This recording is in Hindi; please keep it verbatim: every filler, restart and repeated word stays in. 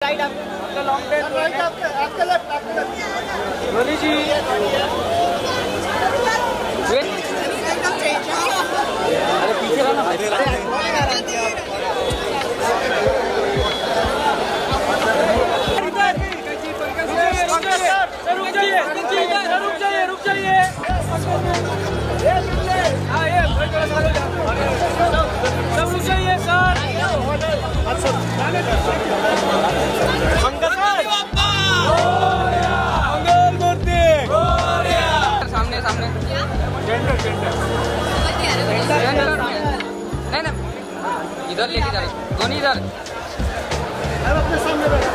राइट आपका लॉन्ग पेन राइट आपका आपका लेफ्ट आपका लेफ्ट रोली जी अरे पीछे रहना भाई अरे रुक जाइए रुक जाइए रुक जाइए हाँ ये सब रुक जाइए सर सामने सामने नहीं नहीं इधर लेके जा रहे दोनों इधर अपने सामने